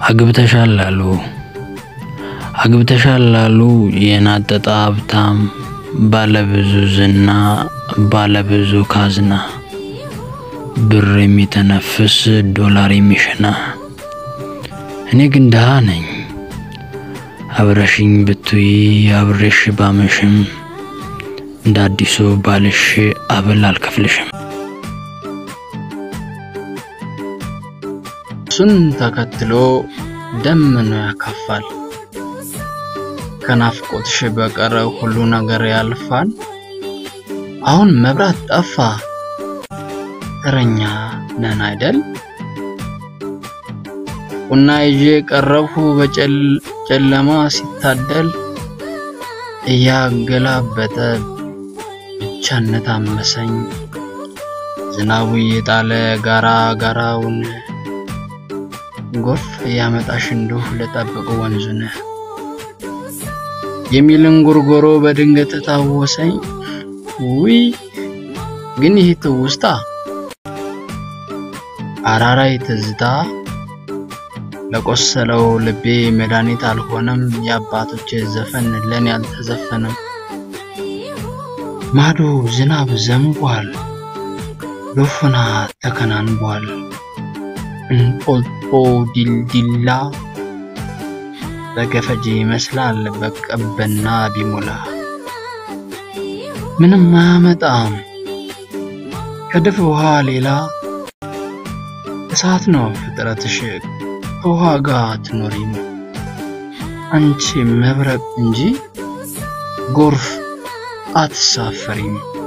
አግብተሻል አሉ የናጠጣ ሀብታም ባለብዙ ዝና ባለብዙ ካዝና ብር የሚተነፍስ ዶላር የሚሸና እኔ ግን ደሃ ነኝ አብረሽኝ ብትይ አብረሽ ባመሽም እንዳዲሱ ባልሽ አበል አልከፍልሽም ሱን ተከትሎ ደምኖ ያካፋል ከናፍቆትሽ በቀር ሁሉ ነገር ያልፋል አሁን መብራት ጠፋ ተረኛ ነን አይደል ቁና ይዤ ቀረብኩ በጨለማ ሲታደል እያገላበጠ ብቻነት አመሰኝ ዝናቡ የጣለ ጋራውን ጎፍ ያመጣሽ እንደው ለጠብቁ ወንዙን የሚልን ጉርጎሮ በድንገት ታወሰኝ ውይ ግን ይሄ ትውስታ አራራይ ትዝታ ለቆሰለው ልቤ መድኃኒት አልሆነም ያባቶች ዘፈን ለኔ አልተዘፈነም ማዶ ዝናብ ዘንቧል ሎፍና ተከናንቧል እንጦጦ ዲልዲላ በገፈጂ ይመስላል በቀበና ቢሞላ ምንም ማመጣም ከድፍ ውሃ ሌላ እሳት ነው ፍጥረትሽ ውሃ ጋር ትኖሪም አንቺ መብረቅ እንጂ ጎርፍ አትሳፈሪም